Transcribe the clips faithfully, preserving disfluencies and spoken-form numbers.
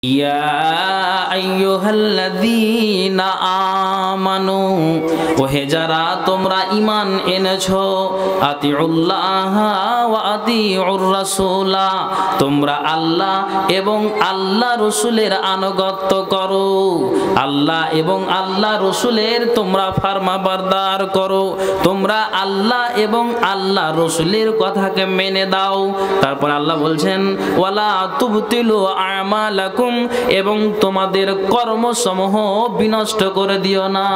ইয়া আইয়ুহাল্লাযীনা আমানু, ওহে যারা তোমরা ঈমান এনেছো, আতিউল্লাহ ওয়া আতিউর রাসূলা, তোমরা আল্লাহ এবং আল্লাহ রাসূলের আনুগত্য করো। আল্লাহ এবং আল্লাহ রাসূলের তোমরা ফরমাবরদার করো, তোমরা আল্লাহ এবং আল্লাহ রাসূলের কথাকে মেনে দাও। তারপর আল্লাহ বলছেন ওয়ালা তুবতিলু আমালাকুম, এবং তোমাদের কর্মসমূহ বিনষ্ট করে দিও না।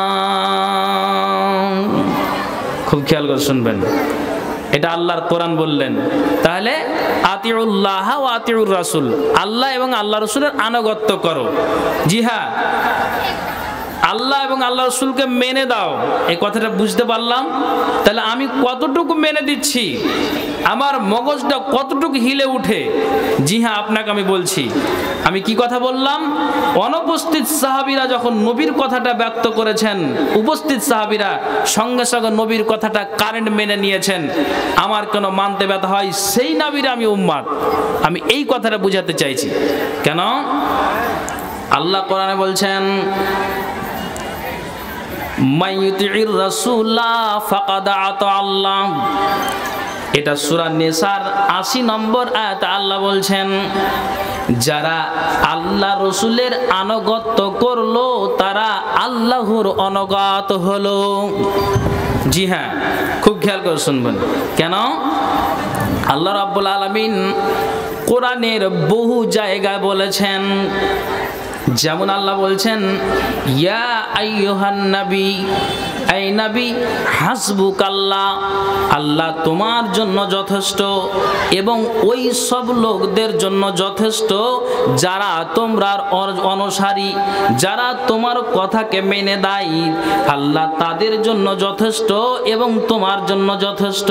খুব খেয়াল করে শুনবেন, এটা আল্লাহর কোরআন বললেন। তাহলে আতিউল্লাহ ওয়া আতিউর রাসূল, আল্লাহ এবং আল্লাহ রাসূলের আনুগত্য করো। জি হ্যাঁ, আল্লাহ এবং আল্লাহ রাসূলকে মেনে দাও, এই কথাটা বুঝতে পারলাম। তাহলে আমি কতটুকু মেনে দিচ্ছি, আমার মগজটা কতটুকু হিলে উঠে? জি হ্যাঁ, আপনাকে আমি বলছি। আমি কি কথা বললাম? অনুপস্থিত সাহাবীরা যখন নবীর কথাটা ব্যক্ত করেছেন, উপস্থিত সাহাবীরা সঙ্গে সঙ্গে নবীর কথাটা কারেন্ট মেনে নিয়েছেন। আমার কেন মানতে ব্যথা হয়? সেই নবীর আমি উম্মত। আমি এই কথাটা বুঝাতে চাইছি। কেন? আল্লাহ কোরআনে বলছেন মাইয়ুতির রাসূলা ফাকাদ আতা আল্লাহ। এটা সূরা নিসার আশি নম্বর আয়াত। আল্লাহ বলছেন যারা আল্লাহ রাসূলের আনুগত্য করলো তারা আল্লাহর অনুগত হলো। জি হ্যাঁ, খুব খেয়াল করে শুনবেন। কেন? আল্লাহ রাব্বুল আলামিন কোরআনের বহু জায়গায় বলেছেন, যেমন আল্লাহ বলছেন ইয়া আইয়ুহান নবী, এই নবী হাসবুকাল্লাহ, আল্লাহ তোমার জন্য যথেষ্ট এবং ওই সব লোকদের জন্য যথেষ্ট যারা তোমরার অনুসারী, যারা তোমার কথাকে মেনে দেয়, আল্লাহ তাদের জন্য যথেষ্ট এবং তোমার জন্য যথেষ্ট।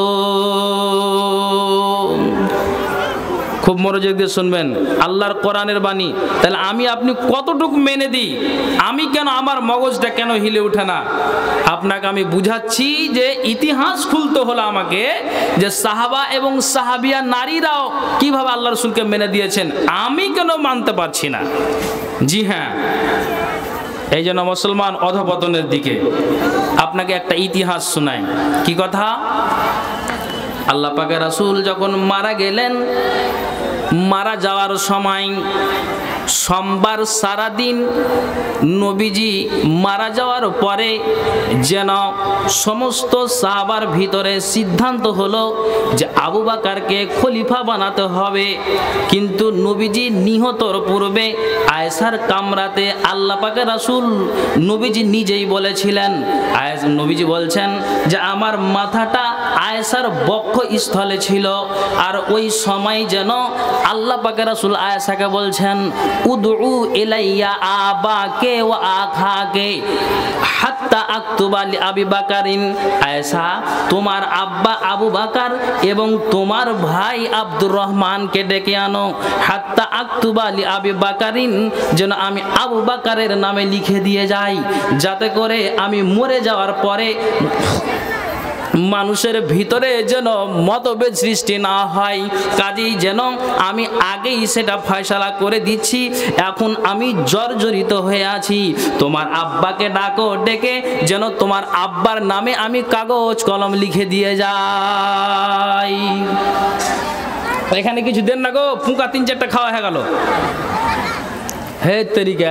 খুব মনোযোগ দিয়ে শুনবেন, আল্লাহর কোরআনের বাণী। তাহলে আমি আপনি কতটুকু মেনে দিই? আমি কেন, আমার মগজটা কেন হিলে ওঠে না? আপনাকে আমি বুঝাচ্ছি যে ইতিহাস খুলতে হলো আমাকে, যে সাহাবা এবং সাহাবিয়া নারীরাও কিভাবে আল্লাহ রাসূলকে মেনে দিয়েছেন, আমি কেন মানতে পারছি না? জি হ্যাঁ, এই জন্য মুসলমান অধঃপতনের দিকে। আপনাকে একটা ইতিহাস শোনাই। কি কথা? আল্লাহ পাকের রাসূল যখন মারা গেলেন, মারা যাওয়ার সময় সোমবার সারাদিন নবীজি মারা যাওয়ার পরে যেন সমস্ত সাহাবার ভিতরে সিদ্ধান্ত হলো যে আবু বকরকে খলিফা বানাতে হবে। কিন্তু নবীজি নিহতর পূর্বে আয়েশার কামরাতে আল্লাহ পাকের রাসূল নবীজি নিজেই বলেছিলেন, আয়েশা নবীজি বলছেন যে আমার মাথাটা আয়েশার বক্ষস্থলে ছিল। আর ওই সময় যেন আল্লাহ পাকের রাসূল আয়েশাকে বলছেন উদউ ইলাইয়া আবাকে ওয়া আখাকে হাত্তা আকতুবা লি আবি বকরিন, আয়েশা তোমার আব্বা আবু বকর এবং তোমার ভাই আব্দুর রহমানকে ডেকে আনো, হাত্তা আকতুবা লি আবি বকরিন, যেন আমি আবু বকরের নামে লিখে দিয়ে যাই, যাতে করে আমি মরে যাওয়ার পরে মানুষের ভিতরে যেন মতভেদ সৃষ্টি না হয়। কাজেই যেন আমি আগেই সেটা ফয়সালা করে দিচ্ছি। এখন আমি জর্জরিত হয়ে আছি, তোমার আব্বাকে ডাকো, ডেকে যেন তোমার আব্বার নামে আমি কাগজ কলম লিখে দিয়ে যাই। এখানে কিছু দেন না গো, ফুঁকা তিন চারটা খাওয়া হয়ে গেল। হে তরিকা,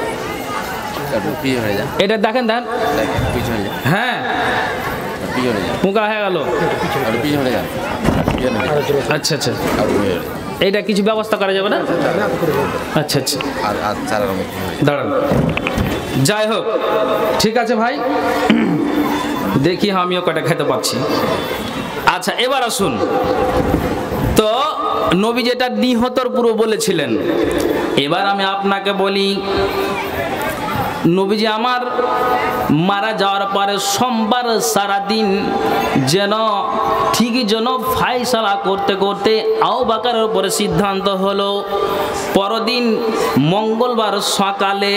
এটা দেখেন দেন, হ্যাঁ মুখা হয়ে গেল। আচ্ছা আচ্ছা, এইটা কিছু ব্যবস্থা করা যাবে না? আচ্ছা আচ্ছা, দাঁড়ান। যাই হোক, ঠিক আছে ভাই, দেখি আমিও কটা খেতে পাচ্ছি। আচ্ছা, এবার আসুন তো, নবী যেটা নিহতর পূর্ব বলেছিলেন, এবার আমি আপনাকে বলি নবীজি আমার মারা যাওয়ার পরে সোমবার সারাদিন যেন ঠিকই যেন ফায়সালা করতে করতে আবু বকরের উপরে সিদ্ধান্ত হলো পরদিন মঙ্গলবার সকালে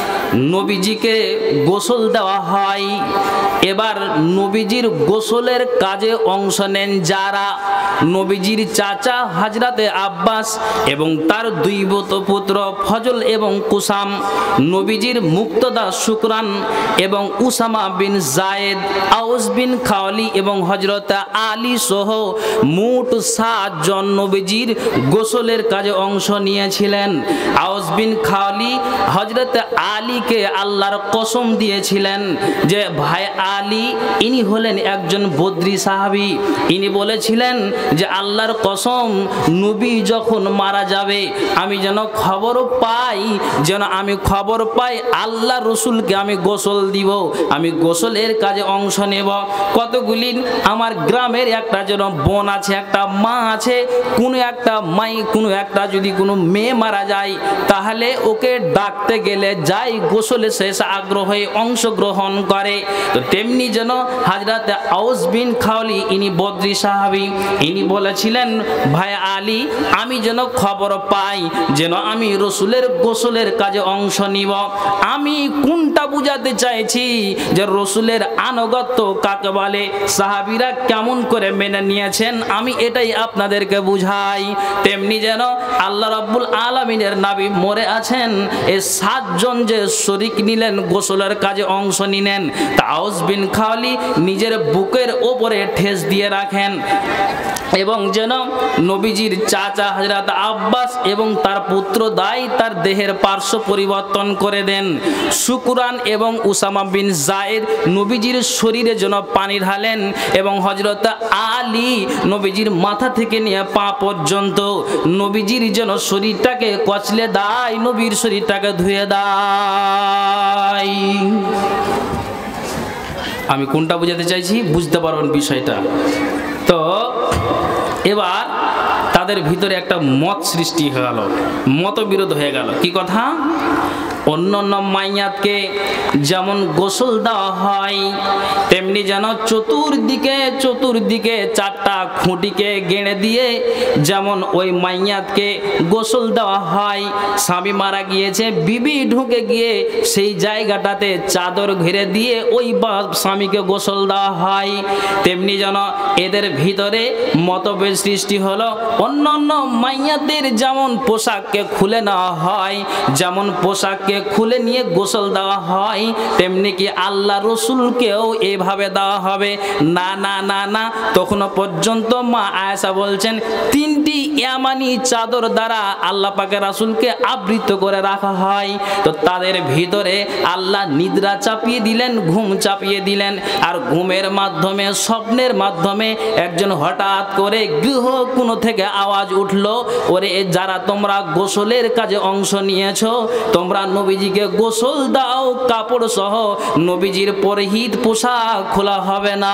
নবীজিকে গোসল দেওয়া হয়। এবার নবীজির গোসলের কাজে অংশ নেন যারা, নবীজির চাচা হযরতে আব্বাস এবং তার দুই পুত্র ফজল এবং কুসাম, নবীজির মুক্তদা শুকরান এবং উসামা বিন জায়েদ, আউস বিন খাওয়ালি এবং হযরত আলী সহ মোট সাত জন নবীজির গোসলের কাজে অংশ নিয়েছিলেন। আউস বিন খাওয়ালি হযরত আলীকে আল্লাহর কসম দিয়েছিলেন যে ভাই আলী ইনি হলেন একজন বদরি সাহাবী, ইনি বলেছিলেন যে আল্লাহর কসম নবী যখন মারা যাবে আমি যেন খবর পাই, যেন আমি খবর পাই আল্লাহ রসুলকে আমি গোসল দিব, আমি গোসলের কাজে অংশ নেব। কতগুলি আমার গ্রামের একটা যেন বোন আছে, একটা মা আছে, কোনো একটা মাই কোনো একটা যদি কোনো মেয়ে মারা যায় তাহলে ওকে ডাকতে গেলে যাই গোসলে শেষ আগ্রহ হয়ে অংশগ্রহণ করে। তো তেমনি যেন হযরত আউস বিন খাওয়ালি ইনি বদরি সাহাবী, ইনি বলেছিলেন ভাই আলী আমি যেন খবর পাই যেন আমি রসুলের গোসলের কাজে অংশ নিব। আমি কোনটা বুঝাতে চাইছি যে রসুলের আনুগত্য কাকে বলে, সাহাবীরা কেমন করে মেনে নিয়েছেন আমি এটাই আপনাদেরকে বুঝাই। তেমনি যেন আল্লাহ রাব্বুল আলামিনের নবী মরে আছেন, এই সাতজন যে শরীক নিলেন গোসলের কাজে অংশ নিলেন, তা আউস বিন খাওয়ালি নিজের বুকের ওপরে ঠেস দিয়ে রাখেন এবং যেন নবীজির চাচা হযরত আব্বাস এবং তার পুত্র দাই তার দেহের পার্শ্ব পরিবর্তন করে দেন। শুকরান এবং উসামা বিন জায়েদ নবীজির শরীরে যেন পানি ঢালেন এবং হযরত আলী নবীজির মাথা থেকে নিয়ে পা পর্যন্ত নবীজির যেন শরীরটাকে কচলে দেয়, নবীর শরীরটাকে ধুয়ে দেয়। আমি কোনটা বুঝাতে চাইছি বুঝতে পারবেন বিষয়টা। তো এবার তাদের ভিতরে একটা মত সৃষ্টি হয়ে গেল, মতবিরোধ হয়ে গেল। কি কথা? অন্য অন্য মাইয়াতকে যেমন গোসল দেওয়া হয় তেমনি যেন চতুর্দিকে চতুর্দিকে চারটা খুঁটিকে গেঁড়ে দিয়ে যেমন ওই মাইয়াতকে গোসল দেওয়া হয়। স্বামী মারা গিয়েছে, বিবি ঢুকে গিয়ে সেই জায়গাটাতে চাদর ঘিরে দিয়ে ওই স্বামীকে গোসল দেওয়া হয়। তেমনি যেন এদের ভিতরে মতভেদ সৃষ্টি হলো। অন্য অন্য মাইয়াদের যেমন পোশাককে খুলে নেওয়া হয়, যেমন পোশাককে খুলে নিয়ে গোসল দেওয়া হয়, তেমনি কি আল্লাহ রসুলকেও এইভাবে দেওয়া হবে? না না না না। তখনও পর্যন্ত মা আয়েশা বলছেন তিনটি ইয়ামানি চাদর দ্বারা আল্লাহ পাকের রাসূলকে আবৃত করে রাখা হয়। তো তাদের ভিতরে আল্লাহ নিদ্রা চাপিয়ে দিলেন, ঘুম চাপিয়ে দিলেন, আর ঘুমের মাধ্যমে স্বপ্নের মাধ্যমে একজন হঠাৎ করে গৃহ কোণ থেকে আওয়াজ উঠলো, ওরে যারা তোমরা গোসলের কাজে অংশ নিয়েছো তোমরা নবীজিকে গোসল দাও কাপড় সহ, নবীজির পরিহিত পোশাক খোলা হবে না।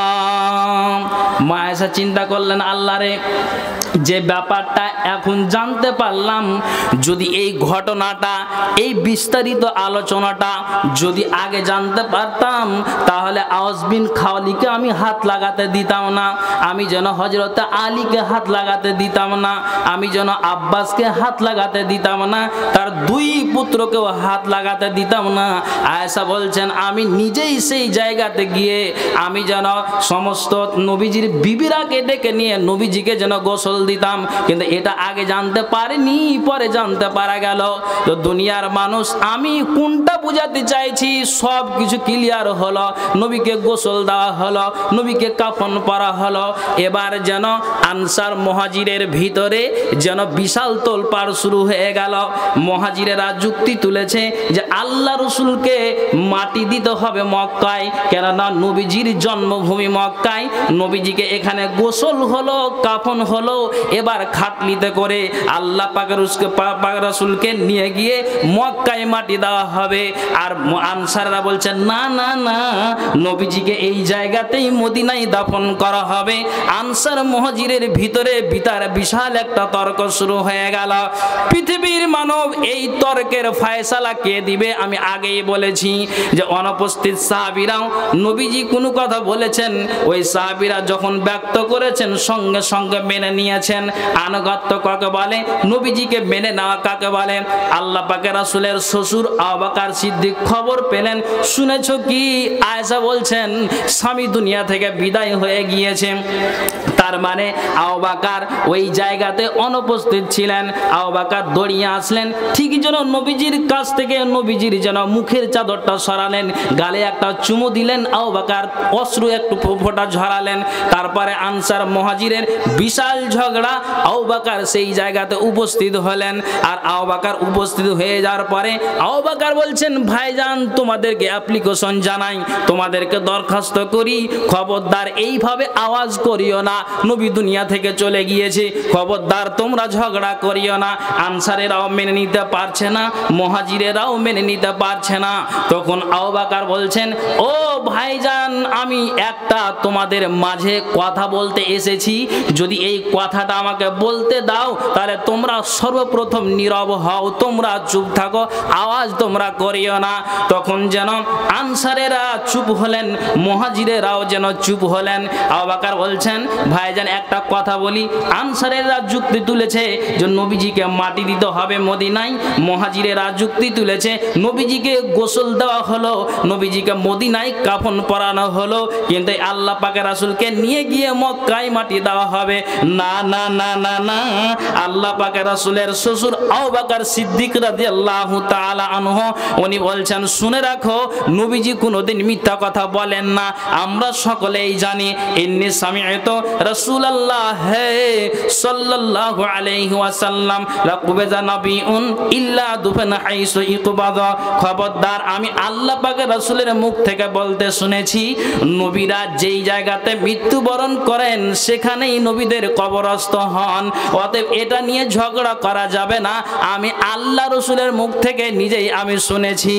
মা আয়েশা চিন্তা করলেন আল্লাহরে যে ব্যাপারটা এখন জানতে পারলাম, যদি এই ঘটনাটা এই বিস্তারিত আলোচনাটা যদি আগে জানতে পারতাম তাহলে আউস বিন খাওয়ালিকে আমি হাত লাগাতে দিতাম না, আমি যেন হযরত আলীকে হাত লাগাতে দিতাম না, আমি যেন আব্বাসকে হাত লাগাতে দিতাম না, তার দুই পুত্রকেও হাত লাগাতে দিতাম না। আয়েশা বলছেন আমি নিজেই সেই জায়গাতে গিয়ে আমি যেন সমস্ত নবীজির বিবিরাকে ডেকে নিয়ে নবীজিকে যেন গোসল দিতাম, কিন্তু এটা আগে জানতে পারিনি, পরে জানতে পারা গেল। তো দুনিয়ার মানুষ আমি কোনটা বুঝাতে চাইছি সব কিছু ক্লিয়ার হলো। নবীকে গোসল দেওয়া হলো, নবীকে কাফন পরা হলো। এবার যেন আনসার মুহাজিরের ভিতরে যেন বিশাল তোলপাড় শুরু হয়ে গেল। মুহাজিরেরা যুক্তি তুলেছে যে আল্লাহ রসুলকে মাটি দিতে হবে মক্কায়, কেননা নবীজির জন্মভূমি মক্কায়, নবীজিকে এখানে গোসল হলো কাফন হলো, এবার খাটলিতে করে আল্লাহ পাকের রাসূলকে নিয়ে গিয়ে মক্কায় মাটি দেওয়া হবে। আর আনসাররা বলছেন না না না, নবীজিকে এই জায়গাতেই মদিনায় দাফন করা হবে। আনসার মুহাজিরের ভিতরে বিতার বিশাল একটা তর্ক শুরু হয়ে গেল। পৃথিবীর মানব এই তর্কের ফায়দা ফয়সালা কে দিবে? আমি আগেই বলেছি যে অনুপস্থিত সাহাবীরাও নবীজি কোনো কথা বলেছেন, ওই সাহাবীরা যখন ব্যক্ত করেছেন সঙ্গে সঙ্গে মেনে নিয়েছেন। আনুগত্য কাকে বলে? নবীজিকে মেনে নেওয়া কাকে বলে? আল্লাহ পাকের রাসূলের শ্বশুর আবু বকর সিদ্দিক খবর পেলেন, শুনেছো কি আয়েশা বলছেন স্বামী দুনিয়া থেকে বিদায় হয়ে গিয়েছে। তার মানে আবু বকর ওই জায়গাতে অনুপস্থিত ছিলেন। আবু বকর দৌড়িয়ে আসলেন, ঠিকই যেন নবীজির কাছ থেকে নবীজির যেন মুখের চাদরটা সরালেন, গালে একটা চুমু দিলেন, আবু বকর অশ্রু একটু ফোঁটা ঝরালেন। তারপরে আনসার মুহাজিরের বিশাল ঝগড়া, আবু বকর সেই জায়গাতে উপস্থিত হলেন। আর আবু বকর উপস্থিত হয়ে যাওয়ার পরে আবু বকর বলছেন, ভাইজান তোমাদেরকে অ্যাপ্লিকেশন জানাই, তোমাদেরকে দরখাস্ত করি, খবরদার এইভাবে আওয়াজ করিও না, নবী দুনিয়া থেকে চলে গিয়েছে, খবরদার তোমরা ঝগড়া করিও না। আনসারেরাও মেনে নিতে পারছে না, মুহাজিরেরাও মেনে নিতে পারছে না। তখন আবু বকর বলছেন, ও ভাইজান আমি একটা তোমাদের মাঝে কথা বলতে এসেছি, যদি এই কথাটা আমাকে বলতে দাও তাহলে তোমরা সর্বপ্রথম নীরব হও, তোমরা চুপ থাকো, আওয়াজ তোমরা করিও না। তখন যেন আনসারেরা চুপ হলেন, মুহাজিরেরাও যেন চুপ হলেন। আবু বকর বলছেন, ভাইজান একটা কথা বলি, আনসারেরা যুক্তি তুলেছে যে নবীজিকে মাটি দিতে হবে মদিনায়, মুহাজিরেরা যুক্তি তুলেছে নবীজিকে গোসল দেওয়া হলো, নবীজিকে মদিনায় কাফন পরানো হলো, কিন্তু আল্লাহ পাকের রাসূলকে নিয়ে গিয়ে মক্কায় মাটি দেওয়া হবে না। না না না না আল্লাহ পাকের রাসূলের শ্বশুর আবু বকর সিদ্দিক রাদিয়াল্লাহু তাআলা আনহু উনি বলছেন, শুনে রাখো নবীজি কোনোদিন মিথ্যা কথা বলেন না, আমরা সকলেই জানি। ইন্নী সামি'তু রাসূলুল্লাহ সাল্লাল্লাহু আলাইহি ওয়াসাল্লাম লা কুবাযা নাবিউন ইল্লা দুফানা হাইসু ইকবাদা, খবরদার আমি আল্লাহ পাকের রাসূলের মুখ থেকে বলতে শুনেছি নবীরা যেই জায়গাতে মৃত্যুবরণ করেন সেখানেই নবীদের কবরস্থ হন, অতএব এটা নিয়ে ঝগড়া করা যাবে না, আমি আল্লাহ রাসূলের মুখ থেকে নিজেই আমি শুনেছি।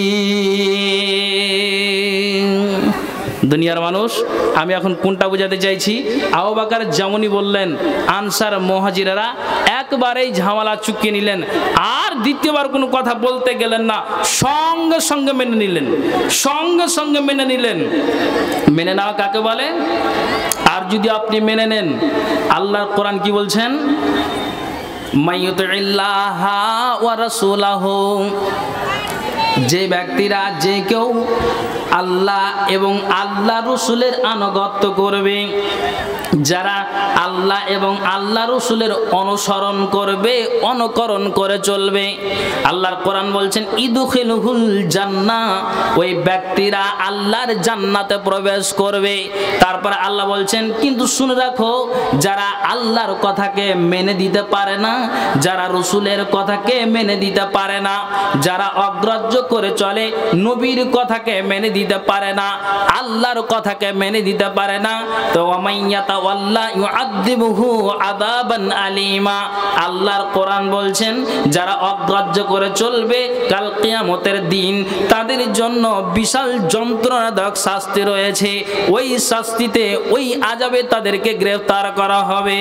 দুনিয়ার মানুষ আমি এখন কোনটা বোঝাতে চাইছি? আবু বকর যেমনই বললেন আনসার মুহাজিরেরা একবারেই ঝামেলা চুকিয়ে নিলেন, আর দ্বিতীয়বার কোনো কথা বলতে গেলেন না, সঙ্গে সঙ্গে মেনে নিলেন, সঙ্গে সঙ্গে মেনে নিলেন। মেনে নেওয়া কাকে বলে? আর যদি আপনি মেনে নেন, আল্লাহর কোরআন কি বলছেন? মাইয়ুতিল্লাহা ওয়া রাসূলাহু, যে ব্যক্তিরা যে কেউ আল্লাহ এবং আল্লাহ রসুলের আনুগত্য করবে, যারা আল্লাহ এবং আল্লাহ রসুলের অনুসরণ করবে, অনুকরণ করে চলবে, আল্লাহর কোরআন বলছেন ইদখিলুহুল জান্নাহ, ওই ব্যক্তিরা আল্লাহর জান্নাতে প্রবেশ করবে। তারপর আল্লাহ বলছেন কিন্তু শুনে রাখো, যারা আল্লাহর কথাকে মেনে দিতে পারে না, যারা রসুলের কথাকে মেনে দিতে পারে না, যারা অগ্রাহ্য করে চলে, নবীর কথাকে মেনে দিতে পারে না, আল্লাহর কথাকে মেনে দিতে পারে না, তো ওয়ামাইয়াতা ওয়াল্লা ইউআযিবুহু আযাবান আলীমা, আল্লাহর কোরআন বলছেন যারা অগ্রাহ্য করে চলবে কাল কিয়ামতের দিন তাদের জন্য বিশাল যন্ত্রণাদায়ক শাস্তি রয়েছে, ওই শাস্তিতে ওই আযাবে তাদেরকে গ্রেফতার করা হবে।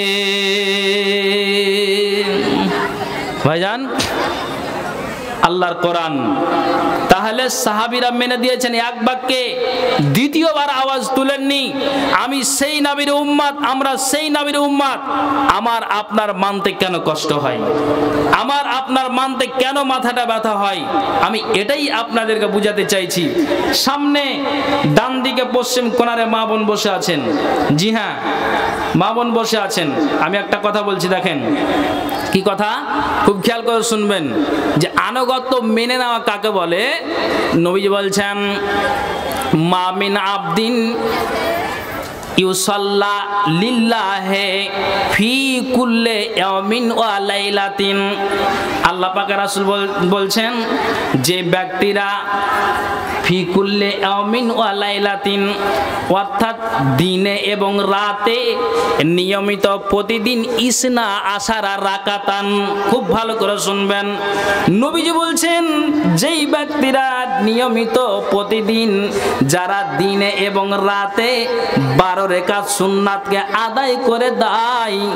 ভাইজান আল্লাহর কোরআন, তাহলে সাহাবীরা মেনে দিয়েছেন এক বাক্যে, দ্বিতীয়বার আওয়াজ তুলেননি আমি সেই নবীর উম্মত, আমরা সেই নবীর উম্মত। আমার আপনার মানতে কেন কষ্ট হয়, আমার আপনার মানতে কেন মাথাটা ব্যথা হয়, আমি এটাই আপনাদেরকে বুঝাতে চাইছি। সামনে ডান দিকে পশ্চিম কোণারে মা বোন বসে আছেন, জি হ্যাঁ মা বোন বসে আছেন। আমি একটা কথা বলছি, দেখেন কি কথা, খুব খেয়াল করে শুনবেন যে আনুগত্য মেনে নেওয়া কাকে বলে। নবীজি বলছেন মা মিন আবদিন ইউসাল্লা লিল্লাহি ফি কুল্লি ইয়াউমিন ওয়া লাইলাতিন, আল্লাহ পাকের রাসূল বলছেন যে ব্যক্তিরা ফি কুল্লি ইয়াউমিন ওয়া লাইলাতিন, অর্থাৎ দিনে এবং রাতে নিয়মিত প্রতিদিন ইসনা আশারা রাকাতান, খুব ভালো করে শুনবেন। নবীজি বলছেন যেই ব্যক্তিরা নিয়মিত প্রতিদিন যারা দিনে এবং রাতে বারো রাকাত সুন্নাতকে আদায় করে দেয়, তা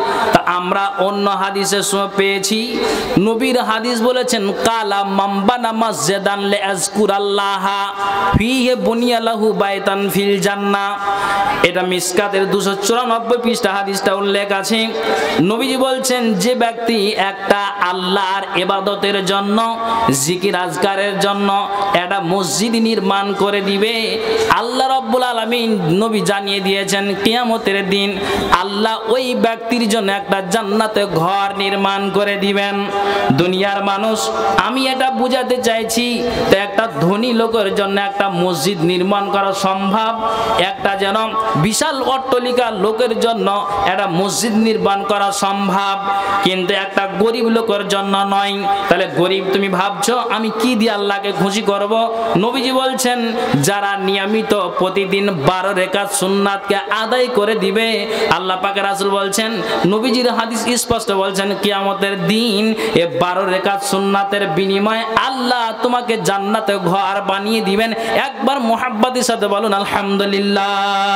আমরা অন্য হাদিসে পেয়েছি, নবীর হাদিস বলেছেন কালা মাম্বানা মাসজিদান লিআযকুরাল্লাহ ফিহি বুনিয়া লাহু বাইতান ফিল জান্নাহ। এটা মিসকাতের দুশো চুরানব্বই পৃষ্ঠা হাদিসটা উল্লেখ আছে। নবীজি বলছেন যে ব্যক্তি একটা আল্লাহর ইবাদতের জন্য, জিকির আজকারের জন্য একটা মসজিদ নির্মাণ করে দিবে, আল্লাহ রাব্বুল আলামিন নবী জানিয়ে দিয়েছেন কিয়ামতের দিন আল্লাহ ওই ব্যক্তির জন্য একটা জান্নাতে ঘর নির্মাণ করে দিবেন। দুনিয়ার মানুষ, আমি এটা বুঝাতে চাইছি, তো একটা ধনী লোকের জন্য একটা মসজিদ নির্মাণ করা সম্ভব, একটা যেন বিশাল অট্টালিকা লোকের জন্য একটা মসজিদ নির্মাণ করা সম্ভব, কিন্তু একটা গরিব লোকের জন্য নয়। তাহলে গরিব তুমি ভাবছো আমি কি দিয়ে আল্লাহকে খুশি করব? নবীজি বলছেন যারা নিয়মিত প্রতিদিন বারো রাকাত সুন্নাতকে আদায় করে দিবে, আল্লাহ পাকের রাসূল বলছেন, নবীজির হাদিস স্পষ্ট বলছেন কিয়ামতের দিন এ বারো রাকাত সুন্নাতের বিনিময়ে আল্লাহ তোমাকে জান্নাতে ঘর বানিয়ে দিবেন। একবার মুহাব্বতের সাথে বলুন আলহামদুলিল্লাহ।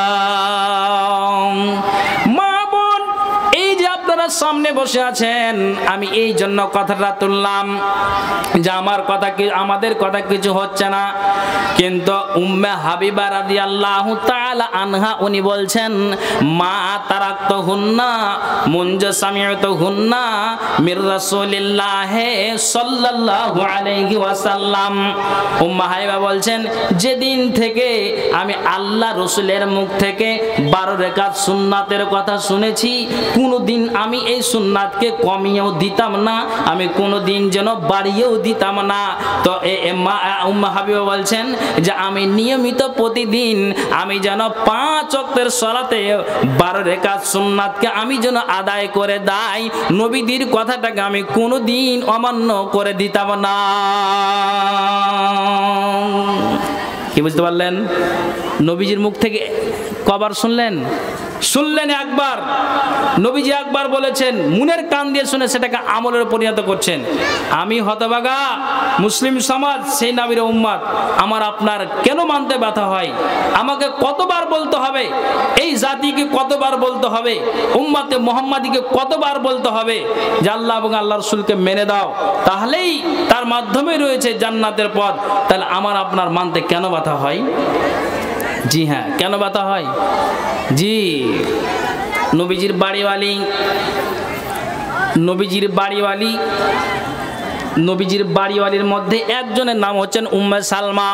মা বোন, এই যে আপনারা সামনে বসে আছেন, আমি এই জন্য কথাটা তুললাম যে আমার কথা কি, আমাদের কথা কিছু হচ্ছে না, কিন্তু উম্মে হাবিবা রাদিয়াল্লাহু তাআলা আনহা উনি বলছেন মা তারাকতুহুন্না মুনজা সামি'তুহুন্না মির রাসূলিল্লাহ সাল্লাল্লাহু আলাইহি ওয়াসাল্লাম। উম্মে হাবিবা বলছেন যেদিন থেকে আমি আল্লাহ রাসূলের মুখ থেকে বারো রাকাত সুন্নাতের কথা শুনেছি, কোনোদিন আমি এই সুন্নাতকে কমিয়েও দিতাম না, আমি কোনোদিন যেন বাড়িয়েও দিতাম না। তো উম্মে হাবিবা বলছেন যে আমি নিয়মিত প্রতিদিন আমি যেন পাঁচ ওয়াক্তের সালাতে বারো রাকাত সুন্নাতকে আমি যেন আদায় করে দেই, নবীদের কথাটাকে আমি কোনোদিন অমান্য করে দিতাম না। কি বুঝতে পারলেন? নবীজির মুখ থেকে কবার শুনলেন? শুনলেন একবার। নবীজি একবার বলেছেন, মুনের কান দিয়ে শুনে সেটাকে আমলের পরিণত করছেন। আমি হতভাগা মুসলিম সমাজ, সেই নবীর উম্মত, আমার আপনার কেন মানতে ব্যথা হয়? আমাকে কতবার বলতে হবে? এই জাতিকে কতবার বলতে হবে? উম্মতে মুহাম্মাদিকে কতবার বলতে হবে যে আল্লাহ এবং আল্লাহ রাসূলকে মেনে দাও, তাহলেই তার মাধ্যমে রয়েছে জান্নাতের পথ? তাহলে আমার আপনার মানতে কেন ব্যথা হয়? জি হ্যাঁ, কেন ব্যথা হয়? জি, নবীজির বাড়িওয়ালি, নবীজির বাড়িওয়ালি নবীজির বাড়িওয়ালির মধ্যে একজনের নাম হচ্ছেন উম্মে সালমা।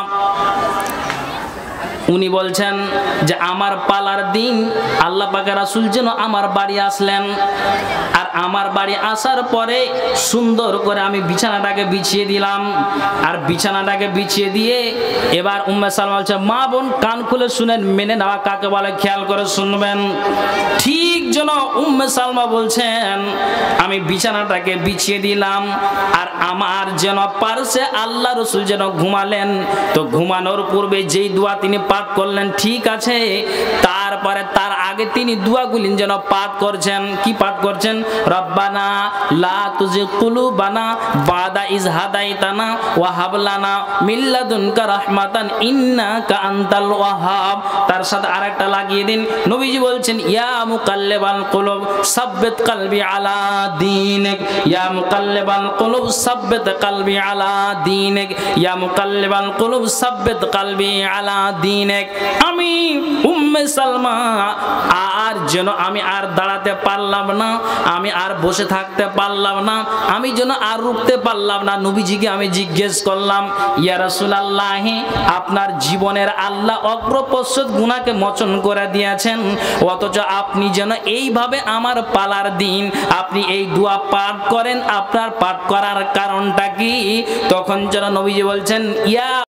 উনি বলছেন যে আমার পালার দিন আল্লাহ পাকের রাসূল যেন আমার বাড়ি আসলেন, আর আমার বাড়ি আসার পরে সুন্দর করে আমি বিছানাটাকে বিছিয়ে দিলাম, আর বিছানাটাকে বিছিয়ে দিয়ে এবার উম্মে সালমা বলছে, মা বোন কান খুলে শুনেন, মেনে নেওয়া কাকে বলে খেয়াল করে শুনবেন। ঠিক যেন উম্মে সালমা বলছেন আমি বিছানাটাকে বিছিয়ে দিলাম, আর আমার যেন পার্শ্বে আল্লাহ রাসূল যেন ঘুমালেন, তো ঘুমানোর পূর্বে যেই দোয়া তিনি পাঠ করলেন ঠিক আছে, তারপরে তার আগে তিনি দোয়াগুলি যেন পাঠ করছেন। কি পাঠ করছেন? রব্বানা লা তুজিগ কুলুবানা বাদা ইজ হাদাইতানা ওয়া হাব লানা মিন লাদুনকা রাহমাতান ইন্নাকা আনতাল ওয়াহাব। তার সাথে আরেকটা লাগিয়ে দিন, নবীজি বলছেন ইয়া মুকাল্লিবাল কুলুব সাব্বিত কলবি আলা দীনিক, ইয়া মুকাল্লিবাল কুলুব সাব্বিত কলবি আলা দীনিক, ইয়া মুকাল্লিবাল কুলুব সাব্বিত কলবি আলা দীনিক। আমি উম্মে সালমা আর যেন আমি আর দাঁড়াতে পারলাম না, আমি আর বসে থাকতে পারলাম না, আমি যেন আর রুখতে পারলাম না। নবীজিকে আমি জিজ্ঞেস করলাম, ইয়া রাসূলুল্লাহ, আপনার জীবনের আল্লাহ অগ্রপশ্চাৎ গুনাহকে মোচন করে দিয়েছেন, অথচ আপনি যেন এইভাবে আমার পালার দিন আপনি এই দোয়া পাঠ করেন, আপনার পাঠ করার কারণটা কি? তখন যেন নবীজি বলছেন ইয়া